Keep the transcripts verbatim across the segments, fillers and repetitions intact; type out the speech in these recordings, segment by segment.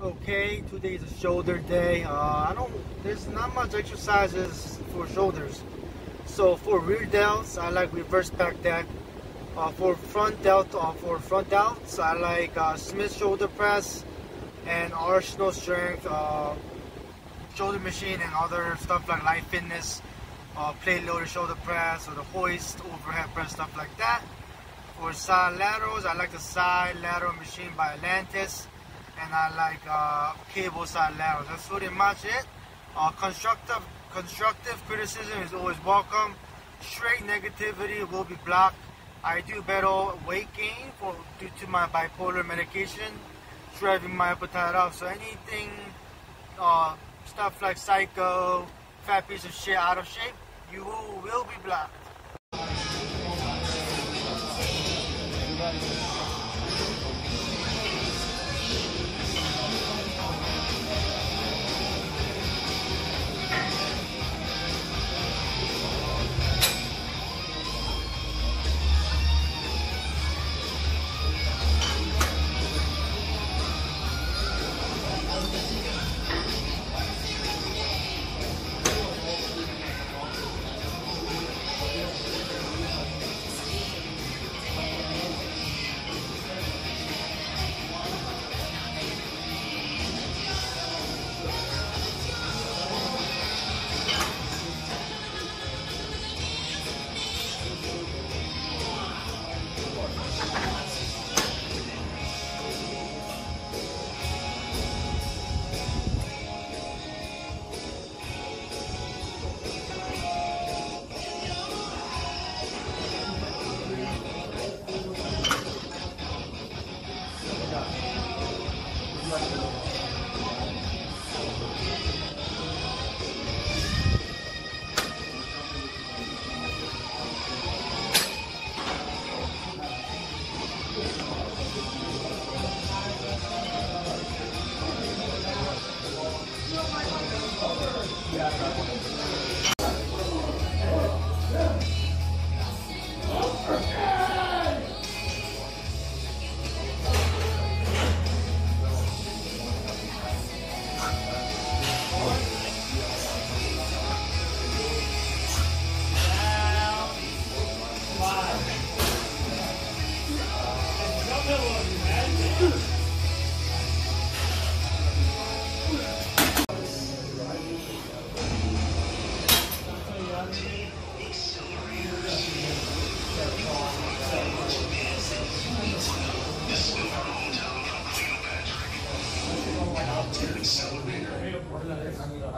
Okay, today is a shoulder day. Uh, I don't. There's not much exercises for shoulders. So for rear delts, I like reverse back deck. Uh, for front delt, uh, for front delts, I like uh, Smith shoulder press and Arsenal strength uh, shoulder machine and other stuff like Life Fitness, uh, plate loaded shoulder press or the hoist overhead press, stuff like that. For side laterals, I like the side lateral machine by Atlantis. And I like uh, cable side laterals. That's pretty much it. Uh, constructive, constructive criticism is always welcome. Straight negativity will be blocked. I do battle weight gain for due to my bipolar medication, driving my appetite up. So anything, uh, stuff like psycho, fat piece of shit, out of shape, you will, will be blocked.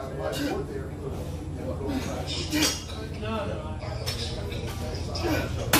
Accelerator.